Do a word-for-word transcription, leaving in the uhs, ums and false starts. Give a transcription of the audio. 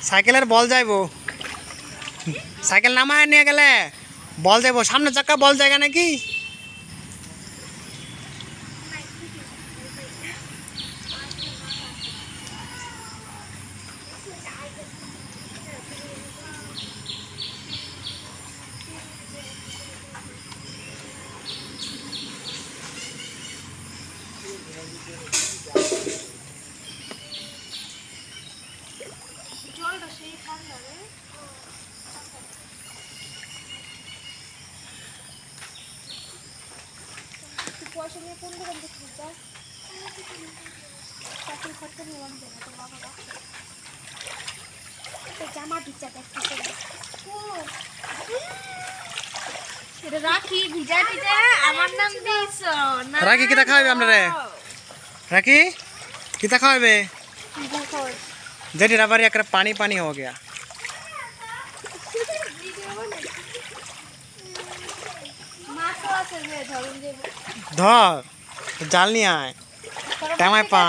সাইকেলের বল যাইবো সাইকেল নামায় নিয়ে গেলে বল যাইবো সামনে চাক্কা বল জায়গা নাকি পয়সা নিয়ে কোন দোকান থেকে কিনতে চাকরি খরচা নিলাম দেনা তো বাবা তো জামা ভিজা দেখতেছে এটা রাখি ভিজা ভিজা আমার নাম দিছ না রাখি কিটা খাওয়াবে আপনারে রাখি কিটা খাওয়াবে जेठी रबारी एक पानी पानी हो गया धर जाल नहीं आए टाइम पा